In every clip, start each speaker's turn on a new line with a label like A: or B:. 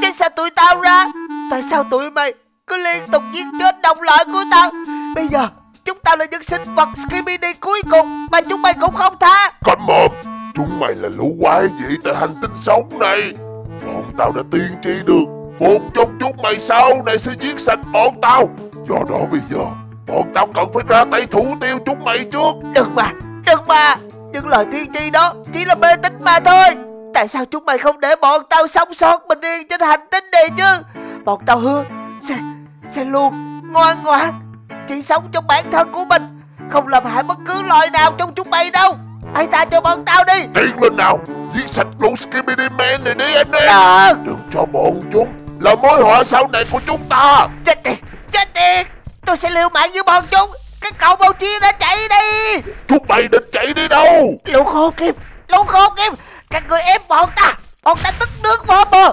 A: Tránh xa tụi tao ra. Tại sao tụi mày cứ liên tục giết chết đồng loại của tao? Bây giờ chúng tao là những sinh vật Skibidi cuối cùng mà chúng mày cũng không tha.
B: Câm mồm. Chúng mày là lũ quái dị tại hành tinh sống này. Bọn tao đã tiên tri được một trong chúng mày sau này sẽ giết sạch bọn tao. Do đó bây giờ bọn tao cần phải ra tay thủ tiêu chúng mày trước.
A: Đừng mà. Những lời tiên tri đó chỉ là mê tín mà thôi. Tại sao chúng mày không để bọn tao sống sót bình yên trên hành tinh này chứ? Bọn tao hứa sẽ luôn ngoan ngoãn, chỉ sống trong bản thân của mình, không làm hại bất cứ loài nào trong chúng mày đâu. Hãy tha cho bọn tao đi.
B: Tiến lên nào, giết sạch lũ Skibidi Man này đi anh em. Đừng cho bọn chúng là mối họa sau này của chúng ta.
A: Chết tiệt. Tôi sẽ liều mạng với bọn chúng. Cái cậu bầu chia đã chạy đi.
B: Chúng mày định chạy đi đâu?
A: Lũ khô kim, các người ép bọn ta tức nước vào bờ.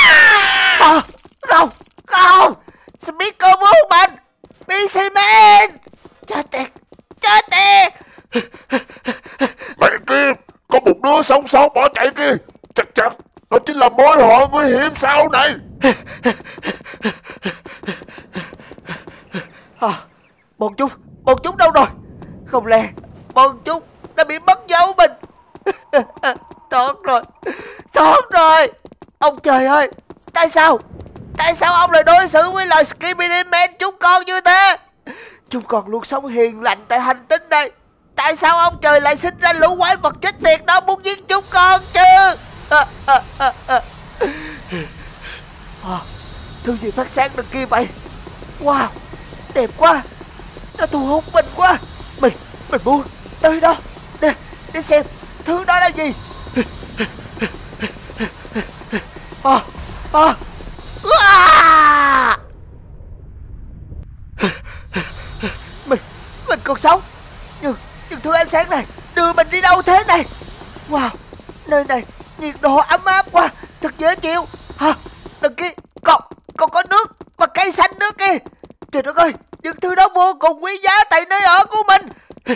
A: Không, Speaker bố mình BC Man. Chết tiệt.
B: Mẹ kia, có một đứa sống sót bỏ chạy kia. Chắc chắn nó chính là mối họa nguy hiểm sau này.
A: Bọn chúng đâu rồi? Không lẽ bọn chúng đã bị mất dấu mình? Tốt rồi. Ông trời ơi, tại sao ông lại đối xử với loài Skibidi Man chúng con như thế? Chúng con luôn sống hiền lành tại hành tinh này. Tại sao ông trời lại sinh ra lũ quái vật chết tiệt đó muốn giết chúng con chứ? Thứ gì phát sáng đằng kia vậy? Wow, đẹp quá. Nó thu hút mình quá. Mình muốn tới đó để xem thứ đó là gì. Mình còn sống. Nhưng thứ ánh sáng này đưa mình đi đâu thế này? Wow, nơi này nhiệt độ ấm áp quá, thật dễ chịu. Đằng kia còn có nước và cây xanh nước kia. Trời đất ơi, những thứ đó vô cùng quý giá tại nơi ở của mình.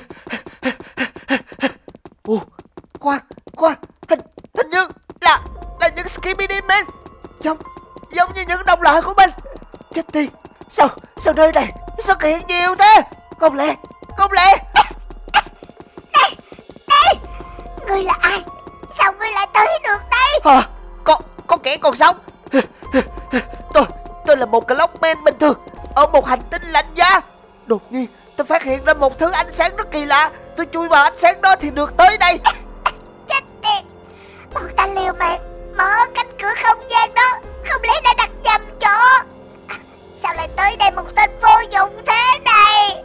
A: Khoan, hình như là những Skibidi Man, giống như những đồng loại của mình. Chết tiệt, sao nơi này xuất hiện nhiều thế? Không lẽ
C: Đây, ngươi là ai? Sao ngươi lại tới được đây?
A: Có kẻ còn sống. Tôi là một Clockman bình thường ở một hành tinh lạnh giá. Đột nhiên tôi phát hiện ra một thứ ánh sáng rất kỳ lạ. Tôi chui vào ánh sáng đó thì được tới đây.
C: Chết tiệt, bọn ta liều mạng mở cánh cửa không gian đó, không lẽ đã đặt nhầm chỗ? Sao lại tới đây một tên vô dụng thế này?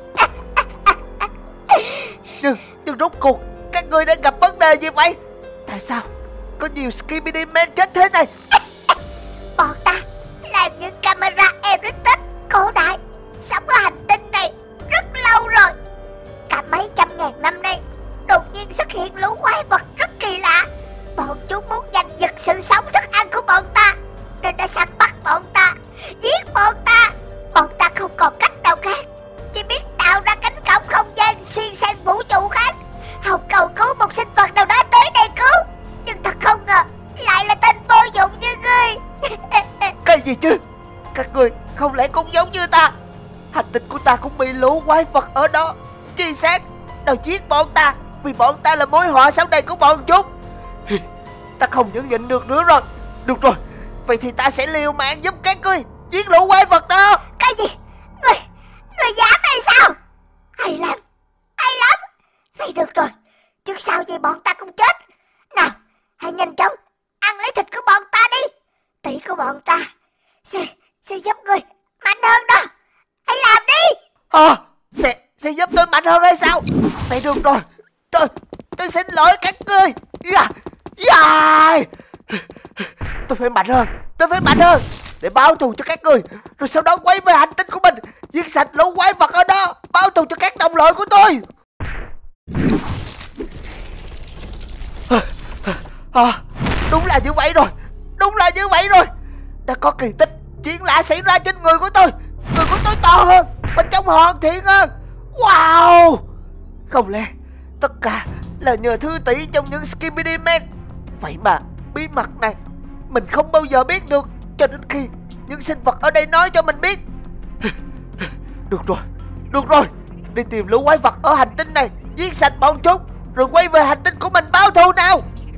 A: Nhưng rốt cuộc các ngươi đang gặp vấn đề gì vậy? Tại sao có nhiều Skibidi Man chết thế này?
C: Bọn ta là những camera Heritage cổ đại, sống ở hành tinh này rất lâu rồi. Cả mấy trăm ngàn năm nay đột nhiên xuất hiện lũ quái vật rất kỳ lạ. Bọn chúng muốn giành giật sự sống thức ăn của bọn ta, nên đã săn bắt bọn ta, giết bọn ta. Bọn ta không còn cách nào khác, chỉ biết tạo ra cánh cổng không gian xuyên sang vũ trụ khác, hòng cầu cứu một sinh vật nào đó tới đây cứu. Nhưng thật không ngờ lại là tên vô dụng như ngươi.
A: Cái gì chứ? Các ngươi không lẽ cũng giống như ta? Hành tinh của ta cũng bị lũ quái vật ở đó truy sát, đòi giết bọn ta vì bọn ta là mối họa sau này của bọn chúng. Ta không nhẫn nhịn được nữa rồi. Được rồi, vậy thì ta sẽ liều mạng giúp các ngươi giết lũ quái vật đó.
C: Cái gì? Ngươi dám hay sao? Hay lắm. Vậy được rồi, trước sau gì bọn ta cũng chết. Nào, hãy nhanh chóng ăn lấy thịt của bọn ta đi. Tỷ của bọn ta sẽ giúp ngươi mạnh hơn đó. Hãy làm đi.
A: Sẽ giúp tôi mạnh hơn hay sao? Vậy được rồi, tôi xin lỗi các ngươi. Tôi phải mạnh hơn để báo thù cho các người, rồi sau đó quay về hành tinh của mình, giết sạch lũ quái vật ở đó, báo thù cho các đồng loại của tôi. Đúng là như vậy rồi. Đã có kỳ tích chuyện lạ xảy ra trên người của tôi. Người của tôi to hơn, bên trong hoàn thiện hơn. Wow, không lẽ tất cả là nhờ Thư Tỷ trong những Skibidi Man? Vậy mà bí mật này mình không bao giờ biết được cho đến khi những sinh vật ở đây nói cho mình biết. Được rồi, đi tìm lũ quái vật ở hành tinh này, giết sạch bọn chúng, rồi quay về hành tinh của mình báo thù nào.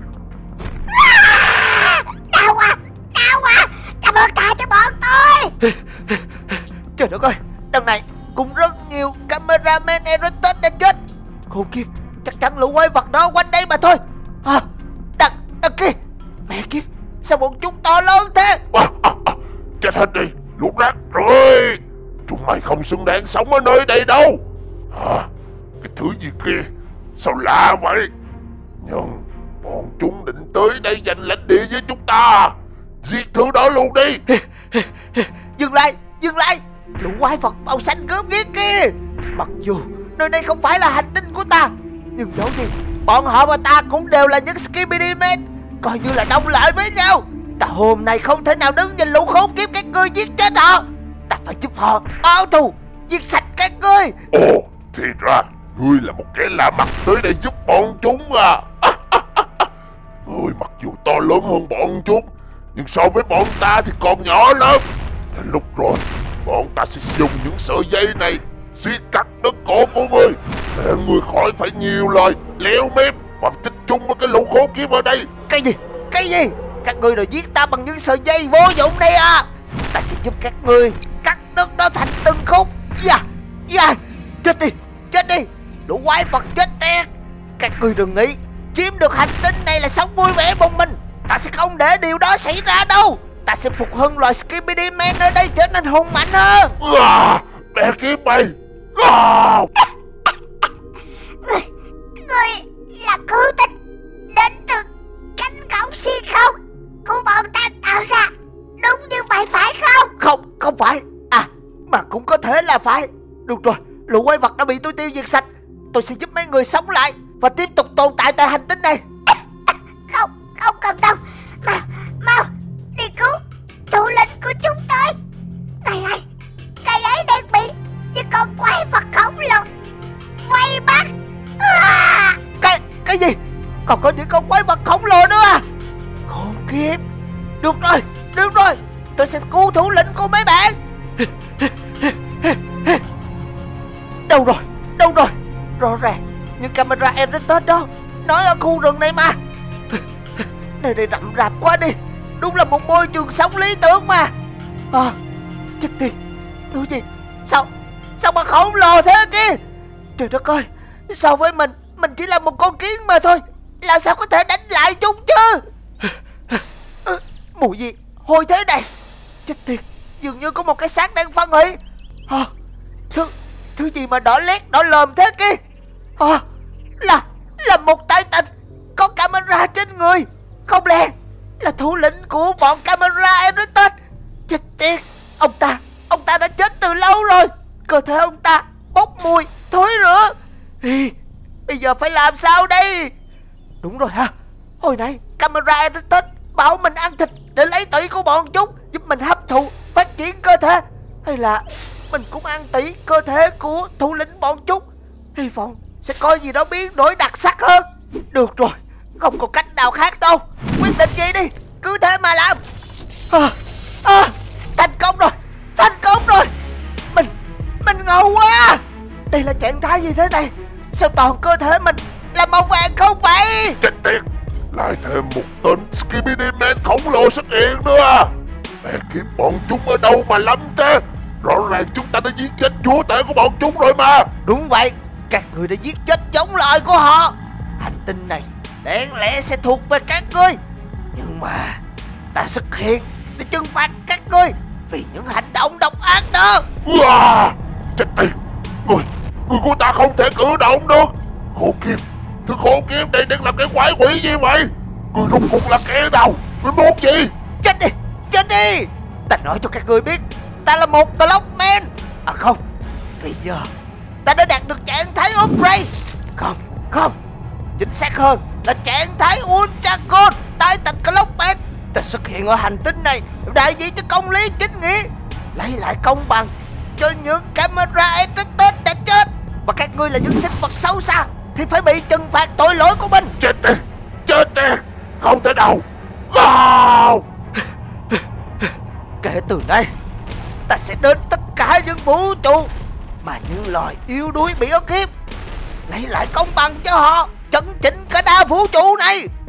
C: Đau quá, cảm ơn ta cho bọn tôi.
A: Trời đất ơi, đằng này cũng rất nhiều cameraman Erectus đã chết. Khốn kiếp, chắc chắn lũ quái vật đó quanh đây mà thôi. Đằng kia, mẹ kiếp, sao bọn chúng to lớn thế?
B: Chết hết đi, lũ rác rưởi. Chúng mày không xứng đáng sống ở nơi đây đâu. Cái thứ gì kia, sao lạ vậy? Nhưng bọn chúng định tới đây giành lãnh địa với chúng ta. Giết thứ đó luôn đi.
A: Dừng lại, lũ quái vật màu xanh gớm ghiếc kia. Mặc dù nơi đây không phải là hành tinh của ta, nhưng dẫu gì bọn họ và ta cũng đều là những Skibidi Man, coi như là đồng lợi với nhau. Ta hôm nay không thể nào đứng nhìn lũ khốn kiếp các ngươi giết chết họ. Ta phải giúp họ báo thù, giết sạch các ngươi.
B: Ồ, thì ra ngươi là một kẻ lạ mặt tới đây giúp bọn chúng à? Ngươi mặc dù to lớn hơn bọn chúng, nhưng so với bọn ta thì còn nhỏ lắm. Đến lúc rồi, bọn ta sẽ dùng những sợi dây này siết cắt đứt cổ của ngươi, để ngươi khỏi phải nhiều lời leo mép và chích chung với cái lũ khốn kiếp ở đây.
A: Cái gì? Các ngươi đòi giết ta bằng những sợi dây vô dụng đây à? Ta sẽ giúp các ngươi cắt đứt nó thành từng khúc. Chết đi, lũ quái vật chết tiệt. Các ngươi đừng nghĩ chiếm được hành tinh này là sống vui vẻ một mình. Ta sẽ không để điều đó xảy ra đâu. Ta sẽ phục hưng loài Skibidi Man ở đây trở nên hùng mạnh hơn.
B: Mẹ kiếp mày.
C: Ngươi là cứu tinh đến từ cánh cổng xuyên không của bọn ta tạo ra, đúng như vậy phải không?
A: Không phải. Mà cũng có thể là phải. Được rồi, lũ quái vật đã bị tôi tiêu diệt sạch. Tôi sẽ giúp mấy người sống lại và tiếp tục tồn tại tại hành tinh này.
C: Không cần đâu. Mau đi cứu thủ lĩnh của chúng tôi. Này, cây ấy đang bị những con quái vật khổng lồ vây bắt.
A: Cái gì? Còn có những con quái vật khổng lồ nữa à? Khốn kiếp. Được rồi, tôi sẽ cứu thủ lĩnh của mấy bạn. Đâu rồi? Rõ ràng những camera Erectus đó nói ở khu rừng này mà. Nơi đây rậm rạp quá đi. Đúng là một môi trường sống lý tưởng mà. Chết tiệt. Thứ gì? Sao mà khổng lồ thế kia? Trời đất ơi, so với mình chỉ là một con kiến mà thôi. Làm sao có thể đánh lại chúng chứ? Mùi gì hôi thế này? Chết tiệt, dường như có một cái xác đang phân hủy. Thứ gì mà đỏ lét đỏ lòm thế kia? Là một tay tình có camera trên người. Không lẽ là thủ lĩnh của bọn camera Erectus? Chết tiệt, ông ta đã chết từ lâu rồi. Cơ thể ông ta bốc mùi thối rữa. Bây giờ phải làm sao đây? Đúng rồi ha, hồi nãy camera Erectus bảo mình ăn thịt để lấy tủy của bọn chúng, giúp mình hấp thụ phát triển cơ thể. Hay là mình cũng ăn tủy cơ thể của thủ lĩnh bọn chúng, hy vọng sẽ có gì đó biến đổi đặc sắc hơn. Được rồi, không có cách nào khác đâu. Quyết định gì đi, cứ thế mà làm. Thành công rồi. Mình ngầu quá. Đây là trạng thái gì thế này? Sao toàn cơ thể mình là màu vàng không vậy?
B: Chết tiệt, lại thêm một tên Skibidi Man khổng lồ xuất hiện nữa. Mẹ kiếp, bọn chúng ở đâu mà lắm thế? Rõ ràng chúng ta đã giết chết chúa tể của bọn chúng rồi mà.
A: Đúng vậy, các người đã giết chết giống loài của họ. Hành tinh này đáng lẽ sẽ thuộc về các ngươi, nhưng mà ta xuất hiện để trừng phạt các ngươi vì những hành động độc ác đó.
B: Chết tiệt, người của ta không thể cử động được. Khổ kiếp, thứ khổ kiếp này đang làm cái quái quỷ gì vậy? Người rốt cuộc là kẻ nào? Người muốn gì?
A: Chết đi. Ta nói cho các ngươi biết, ta là một Clockman. Không, bây giờ ta đã đạt được trạng thái Upgrade. Không, chính xác hơn là trạng thái Ultra Gold tại tạch Clockman. Ta xuất hiện ở hành tinh này đại diện cho công lý chính nghĩa, lấy lại công bằng cho những camera Erectus đã chết. Và các ngươi là những sinh vật xấu xa thì phải bị trừng phạt tội lỗi của mình.
B: Chết tiệt, không thể nào.
A: Kể từ nay, ta sẽ đến tất cả những vũ trụ mà những loài yếu đuối bị ức hiếp, lấy lại công bằng cho họ, chấn chỉnh cả đa vũ trụ này.